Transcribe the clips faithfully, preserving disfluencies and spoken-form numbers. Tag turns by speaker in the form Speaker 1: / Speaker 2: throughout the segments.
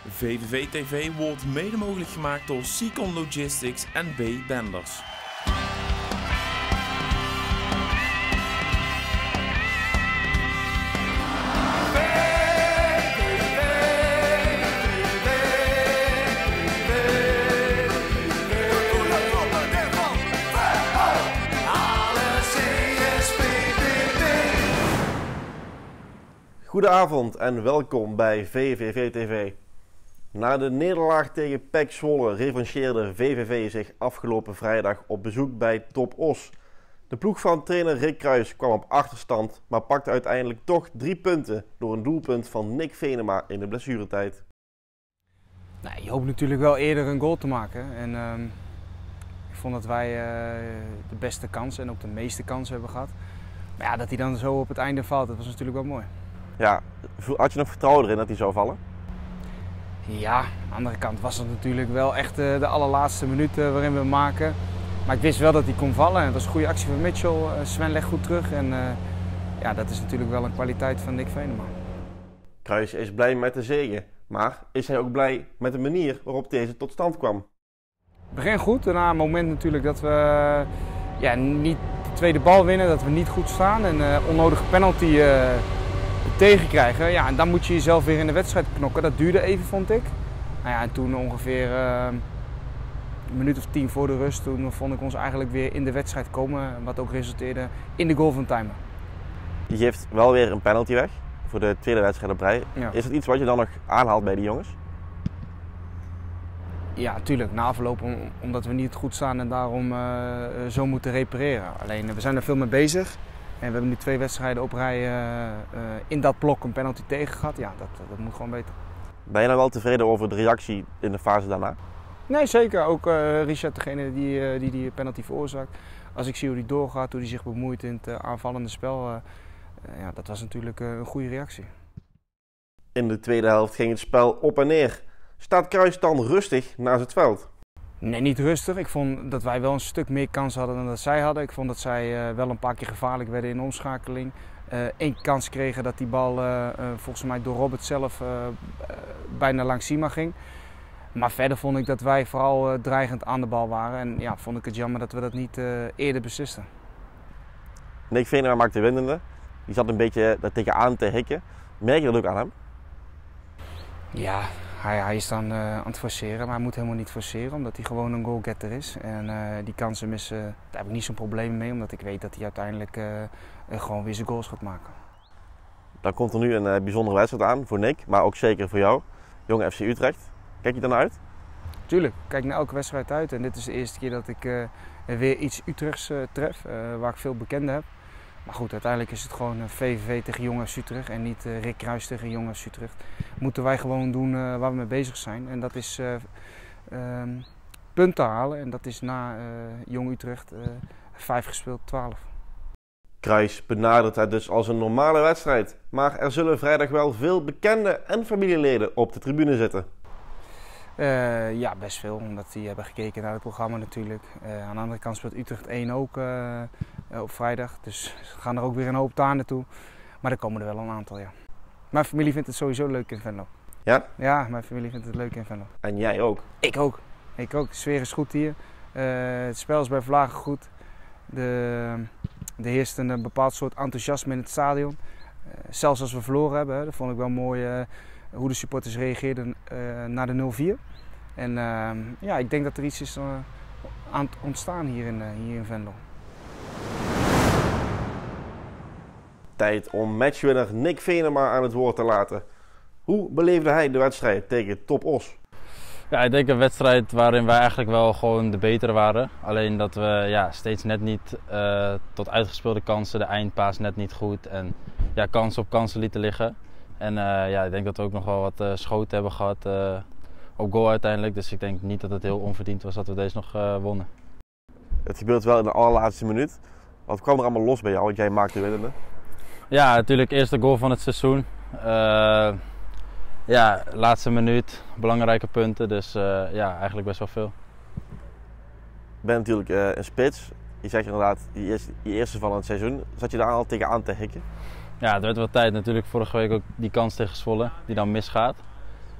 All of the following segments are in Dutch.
Speaker 1: V V V T V wordt mede mogelijk gemaakt door Seacon Logistics en B. Benders.
Speaker 2: Goedenavond en welkom bij V V V T V. Na de nederlaag tegen P E C Zwolle revancheerde V V V zich afgelopen vrijdag op bezoek bij Top Os. De ploeg van trainer Rick Kruijs kwam op achterstand, maar pakte uiteindelijk toch drie punten door een doelpunt van Nick Venema in de blessuretijd.
Speaker 3: Nou, je hoopt natuurlijk wel eerder een goal te maken. En, uh, ik vond dat wij uh, de beste kans en ook de meeste kansen hebben gehad. Maar ja, dat hij dan zo op het einde valt, dat was natuurlijk wel mooi.
Speaker 2: Ja, had je nog vertrouwen erin dat hij zou vallen?
Speaker 3: Ja, aan de andere kant was het natuurlijk wel echt de allerlaatste minuten waarin we hem maken. Maar ik wist wel dat hij kon vallen. Het was een goede actie van Mitchell. Sven legt goed terug. En uh, ja, dat is natuurlijk wel een kwaliteit van Nick Venema.
Speaker 2: Kruijs is blij met de zege. Maar is hij ook blij met de manier waarop deze tot stand kwam?
Speaker 3: Het begin goed. Daarna een moment natuurlijk dat we ja, niet de tweede bal winnen. Dat we niet goed staan. En uh, onnodige penalty uh, tegenkrijgen. Ja, en dan moet je jezelf weer in de wedstrijd knokken. Dat duurde even, vond ik. Nou ja, en toen ongeveer uh, een minuut of tien voor de rust, toen vond ik ons eigenlijk weer in de wedstrijd komen. Wat ook resulteerde in de goal van Timer.
Speaker 2: Je geeft wel weer een penalty weg voor de tweede wedstrijd op rij. Ja. Is het iets wat je dan nog aanhaalt bij die jongens?
Speaker 3: Ja, natuurlijk. Na afloop om, omdat we niet goed staan en daarom uh, zo moeten repareren. Alleen we zijn er veel mee bezig. En we hebben nu twee wedstrijden op rij uh, uh, in dat blok een penalty tegen gehad. Ja, dat, dat moet gewoon beter.
Speaker 2: Ben je nou wel tevreden over de reactie in de fase daarna?
Speaker 3: Nee, zeker. Ook uh, Richard, degene die, uh, die die penalty veroorzaakt. Als ik zie hoe hij doorgaat, hoe hij zich bemoeit in het uh, aanvallende spel. Uh, uh, ja, dat was natuurlijk uh, een goede reactie.
Speaker 2: In de tweede helft ging het spel op en neer. Staat Kruijs dan rustig naast het veld?
Speaker 3: Nee, niet rustig. Ik vond dat wij wel een stuk meer kans hadden dan dat zij hadden. Ik vond dat zij uh, wel een paar keer gevaarlijk werden in de omschakeling. Eén uh, kans kregen dat die bal uh, uh, volgens mij door Robert zelf uh, uh, bijna langs Sima ging. Maar verder vond ik dat wij vooral uh, dreigend aan de bal waren. En ja, vond ik het jammer dat we dat niet uh, eerder beslisten.
Speaker 2: Nick Venema maakte winnende. Die zat een beetje daar tegenaan te hikken. Merk je dat ook aan hem?
Speaker 3: Ja. Hij, hij is dan uh, aan het forceren, maar hij moet helemaal niet forceren omdat hij gewoon een goalgetter is. En uh, die kansen missen, daar heb ik niet zo'n probleem mee, omdat ik weet dat hij uiteindelijk uh, uh, gewoon weer zijn goals gaat maken.
Speaker 2: Dan komt er nu een uh, bijzondere wedstrijd aan voor Nick, maar ook zeker voor jou. Jong F C Utrecht. Kijk je dan uit?
Speaker 3: Tuurlijk, ik kijk naar elke wedstrijd uit. En dit is de eerste keer dat ik uh, weer iets Utrechts uh, tref, uh, waar ik veel bekenden heb. Maar goed, uiteindelijk is het gewoon V V V tegen Jong F C Utrecht en niet uh, Rick Kruijs tegen Jong F C Utrecht. Moeten wij gewoon doen uh, waar we mee bezig zijn. En dat is uh, uh, punten halen. En dat is na uh, Jong Utrecht uh, vijf gespeeld, twaalf.
Speaker 2: Kruijs benadert het dus als een normale wedstrijd. Maar er zullen vrijdag wel veel bekende en familieleden op de tribune zitten.
Speaker 3: Uh, ja, best veel, omdat die hebben gekeken naar het programma natuurlijk. Uh, aan de andere kant speelt Utrecht één ook uh, uh, op vrijdag, dus we gaan er ook weer een hoop daar naartoe. Maar er komen er wel een aantal, ja. Mijn familie vindt het sowieso leuk in Venlo.
Speaker 2: Ja?
Speaker 3: Ja, mijn familie vindt het leuk in Venlo.
Speaker 2: En jij ook?
Speaker 3: Ik ook. Ik ook. De sfeer is goed hier. Uh, het spel is bij Vlagen goed. De, er heerst een bepaald soort enthousiasme in het stadion. Uh, zelfs als we verloren hebben, hè, dat vond ik wel mooi. Uh, hoe de supporters reageerden uh, naar de nul vier. En uh, ja, ik denk dat er iets is uh, aan het ontstaan hier in, uh, hier in Venlo.
Speaker 2: Tijd om matchwinner Nick Venema aan het woord te laten. Hoe beleefde hij de wedstrijd tegen Top Os?
Speaker 4: Ja, ik denk een wedstrijd waarin wij eigenlijk wel gewoon de betere waren. Alleen dat we ja, steeds net niet uh, tot uitgespeelde kansen, de eindpaas net niet goed. En ja, kansen op kansen lieten liggen. En uh, ja, ik denk dat we ook nog wel wat uh, schoten hebben gehad uh, op goal uiteindelijk. Dus ik denk niet dat het heel onverdiend was dat we deze nog uh, wonnen.
Speaker 2: Het gebeurt wel in de allerlaatste minuut. Wat kwam er allemaal los bij jou? Want jij maakte winnende.
Speaker 4: Ja, natuurlijk eerste goal van het seizoen. Uh, ja, laatste minuut, belangrijke punten. Dus uh, ja, eigenlijk best wel veel.
Speaker 2: Je bent natuurlijk uh, een spits. Je zegt inderdaad, je eerste, je eerste van het seizoen. Zat je daar al tegenaan te hikken?
Speaker 4: Ja, het werd wel tijd natuurlijk. Vorige week ook die kans tegen Zwolle, die dan misgaat.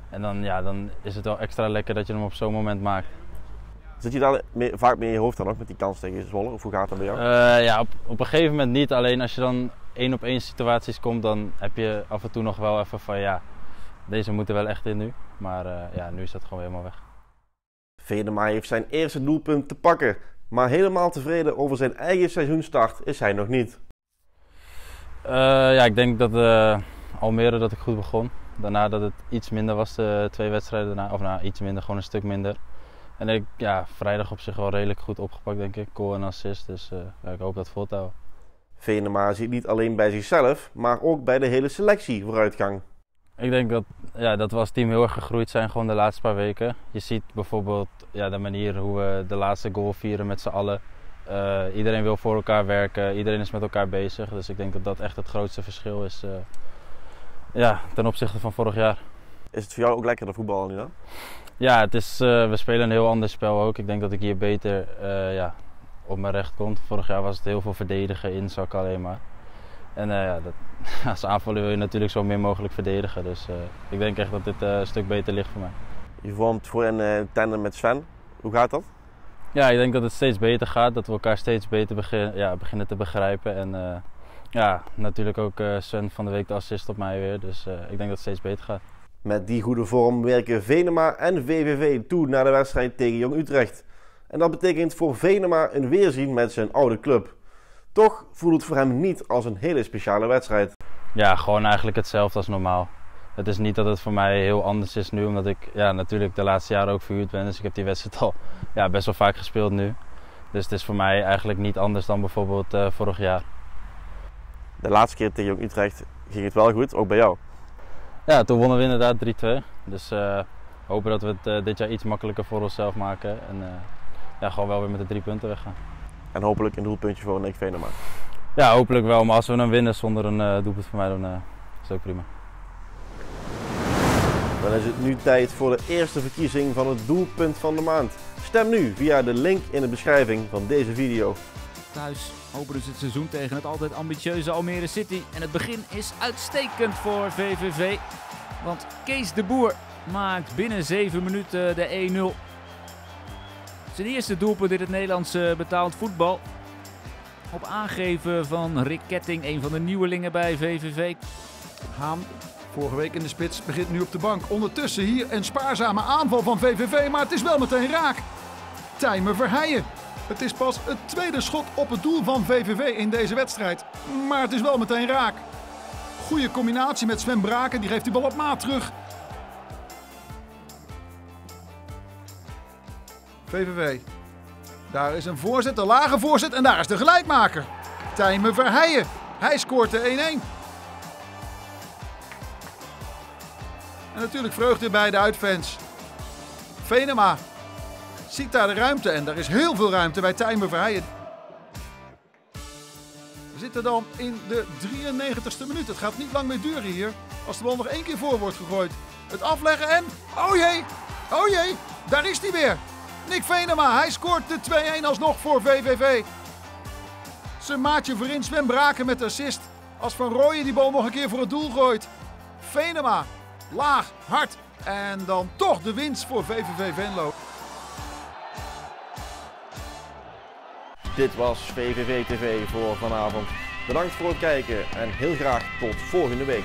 Speaker 4: En dan, ja, dan is het wel extra lekker dat je hem op zo'n moment maakt.
Speaker 2: Zit je daar mee, vaak mee in je hoofd dan ook met die kans tegen Zwolle? Of hoe gaat dat bij jou?
Speaker 4: Uh, ja, op, op een gegeven moment niet. Alleen als je dan één op één situaties komt, dan heb je af en toe nog wel even van ja, deze moeten wel echt in nu. Maar uh, ja, nu is dat gewoon helemaal weg.
Speaker 2: Venema heeft zijn eerste doelpunt te pakken. Maar helemaal tevreden over zijn eigen seizoenstart is hij nog niet.
Speaker 4: Uh, ja, ik denk dat uh, Almere dat ik goed begon. Daarna dat het iets minder was, de twee wedstrijden daarna. Of nou, iets minder, gewoon een stuk minder. En ik, ja, vrijdag op zich wel redelijk goed opgepakt, denk ik. Goal en assist, dus uh, ja, ik hoop dat vol te houden.
Speaker 2: Venema ziet niet alleen bij zichzelf, maar ook bij de hele selectie vooruitgang.
Speaker 4: Ik denk dat, ja, dat we als team heel erg gegroeid zijn gewoon de laatste paar weken. Je ziet bijvoorbeeld ja, de manier hoe we de laatste goal vieren met z'n allen. Uh, iedereen wil voor elkaar werken, iedereen is met elkaar bezig. Dus ik denk dat dat echt het grootste verschil is uh, ja, ten opzichte van vorig jaar.
Speaker 2: Is het voor jou ook lekkerder voetballen nu dan?
Speaker 4: Ja, het is, uh, we spelen een heel ander spel ook. Ik denk dat ik hier beter uh, ja, op mijn recht kom. Vorig jaar was het heel veel verdedigen, inzakken alleen maar. En uh, ja, dat, als aanvaller wil je natuurlijk zo min mogelijk verdedigen. Dus uh, ik denk echt dat dit uh, een stuk beter ligt voor mij.
Speaker 2: Je vormt voor een uh, tandem met Sven. Hoe gaat dat?
Speaker 4: Ja, ik denk dat het steeds beter gaat. Dat we elkaar steeds beter begin, ja, beginnen te begrijpen. En uh, ja, natuurlijk ook uh, Sven van de week de assist op mij weer. Dus uh, ik denk dat het steeds beter gaat.
Speaker 2: Met die goede vorm werken Venema en V V V toe naar de wedstrijd tegen Jong Utrecht. En dat betekent voor Venema een weerzien met zijn oude club. Toch voelt het voor hem niet als een hele speciale wedstrijd.
Speaker 4: Ja, gewoon eigenlijk hetzelfde als normaal. Het is niet dat het voor mij heel anders is nu, omdat ik ja, natuurlijk de laatste jaren ook verhuurd ben. Dus ik heb die wedstrijd al ja, best wel vaak gespeeld nu. Dus het is voor mij eigenlijk niet anders dan bijvoorbeeld uh, vorig jaar.
Speaker 2: De laatste keer tegen Jong Utrecht ging het wel goed, ook bij jou.
Speaker 4: Ja, toen wonnen we inderdaad drie twee. Dus uh, hopen dat we het uh, dit jaar iets makkelijker voor onszelf maken. En uh, ja, gewoon wel weer met de drie punten weggaan.
Speaker 2: En hopelijk een doelpuntje voor Nick Venema.
Speaker 4: Ja, hopelijk wel. Maar als we hem winnen zonder een uh, doelpunt voor mij, dan uh, is het ook prima.
Speaker 2: Dan is het nu tijd voor de eerste verkiezing van het doelpunt van de maand. Stem nu via de link in de beschrijving van deze video.
Speaker 5: Thuis openen ze het seizoen tegen het altijd ambitieuze Almere City. En het begin is uitstekend voor V V V. Want Kees de Boer maakt binnen zeven minuten de één nul. Zijn eerste doelpunt in het Nederlandse betaald voetbal. Op aangeven van Rick Ketting, een van de nieuwelingen bij V V V.
Speaker 6: Haan, vorige week in de spits, begint nu op de bank. Ondertussen hier een spaarzame aanval van V V V, maar het is wel meteen raak. Tijmen Verheijen. Het is pas het tweede schot op het doel van V V V in deze wedstrijd. Maar het is wel meteen raak. Goede combinatie met Sven Braken, die geeft die bal op maat terug. V V V. Daar is een voorzet, een lage voorzet en daar is de gelijkmaker. Tijmen Verheijen. Hij scoort de één één. En natuurlijk vreugde bij de uitfans. Venema ziet daar de ruimte en er is heel veel ruimte bij Tijmen Verheijen. We zitten dan in de drieënnegentigste minuut. Het gaat niet lang meer duren hier als de bal nog één keer voor wordt gegooid. Het afleggen en... Oh jee! Oh jee! Daar is hij weer! Nick Venema, hij scoort de twee één alsnog voor V V V. Zijn maatje voorin Sven Braken met de assist. Als Van Rooyen die bal nog een keer voor het doel gooit. Venema, laag, hard en dan toch de winst voor V V V Venlo.
Speaker 2: Dit was V V V T V voor vanavond. Bedankt voor het kijken en heel graag tot volgende week.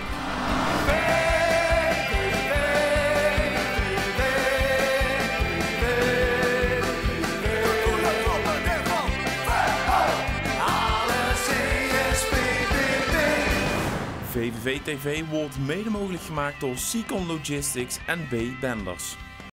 Speaker 1: V V V T V wordt mede mogelijk gemaakt door Seacon Logistics en B. Benders.